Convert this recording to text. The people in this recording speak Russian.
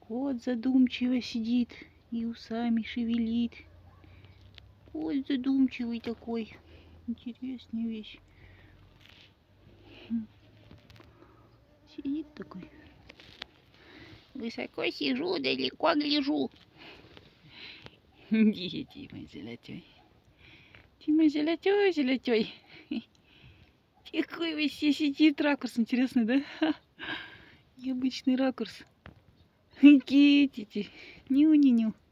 Вот задумчиво сидит и усами шевелит. Вот задумчивый такой. Интересная вещь. Сидит такой. Высоко сижу, далеко гляжу. Тима золотой. Тима золотой, золотой. Какой вообще сидит ракурс интересный, да? Необычный ракурс. Китити. Ню-ню-ню.